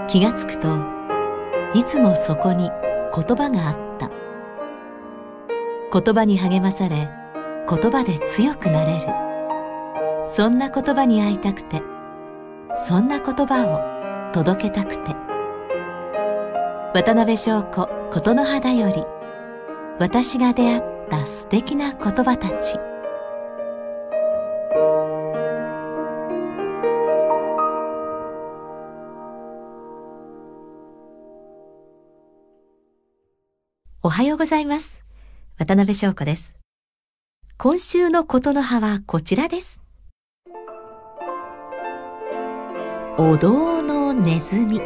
気がつくといつもそこに言葉があった。言葉に励まされ、言葉で強くなれる。そんな言葉に会いたくて、そんな言葉を届けたくて。渡辺翔子琴の葉だより、私が出会った素敵な言葉たち。おはようございます。渡辺翔子です。今週の琴の葉はこちらです。お堂のネズミ。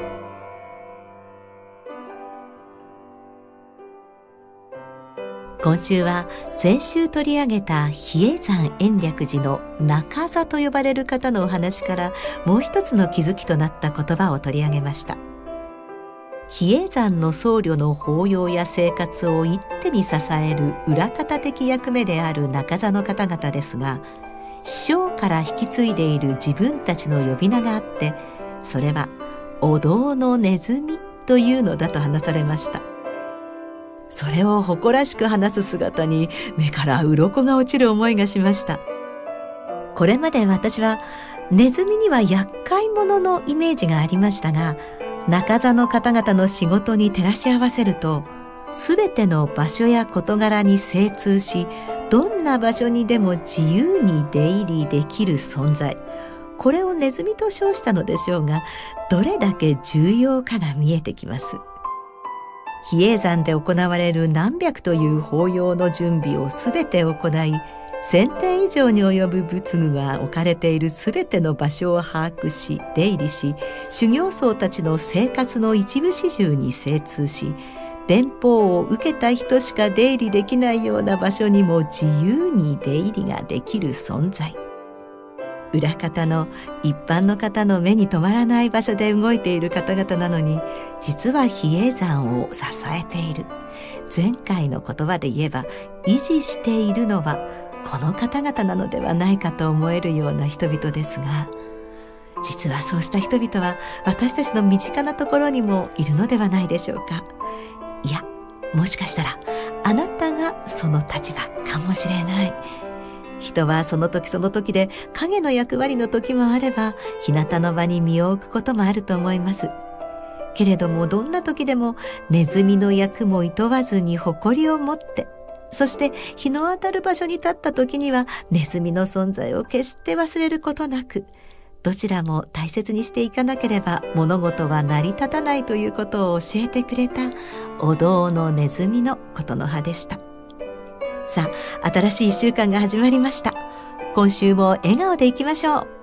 今週は先週取り上げた比叡山延暦寺の中座と呼ばれる方のお話からもう一つの気づきとなった言葉を取り上げました。比叡山の僧侶の法要や生活を一手に支える裏方的役目である中座の方々ですが、師匠から引き継いでいる自分たちの呼び名があって、それはお堂のネズミというのだと話されました。それを誇らしく話す姿に目から鱗が落ちる思いがしました。これまで私はネズミには厄介者のイメージがありましたが、中座の方々の仕事に照らし合わせると、すべての場所や事柄に精通し、どんな場所にでも自由に出入りできる存在、これをネズミと称したのでしょうが、どれだけ重要かが見えてきます。比叡山で行われる何百という法要の準備をすべて行い、1000点以上に及ぶ仏具が置かれているすべての場所を把握し、出入りし、修行僧たちの生活の一部始終に精通し、伝法を受けた人しか出入りできないような場所にも自由に出入りができる存在。裏方の一般の方の目に留まらない場所で動いている方々なのに、実は比叡山を支えている。前回の言葉で言えば、維持しているのはこの方々なのではないかと思えるような人々ですが、実はそうした人々は私たちの身近なところにもいるのではないでしょうか。いや、もしかしたらあなたがその立場かもしれない。人はその時その時で影の役割の時もあれば、日向の場に身を置くこともあると思います。けれども、どんな時でもネズミの役も厭わずに誇りを持って、そして日の当たる場所に立った時にはネズミの存在を決して忘れることなく、どちらも大切にしていかなければ物事は成り立たないということを教えてくれたお堂のネズミの琴の葉でした。さあ、新しい1週間が始まりました。今週も笑顔でいきましょう。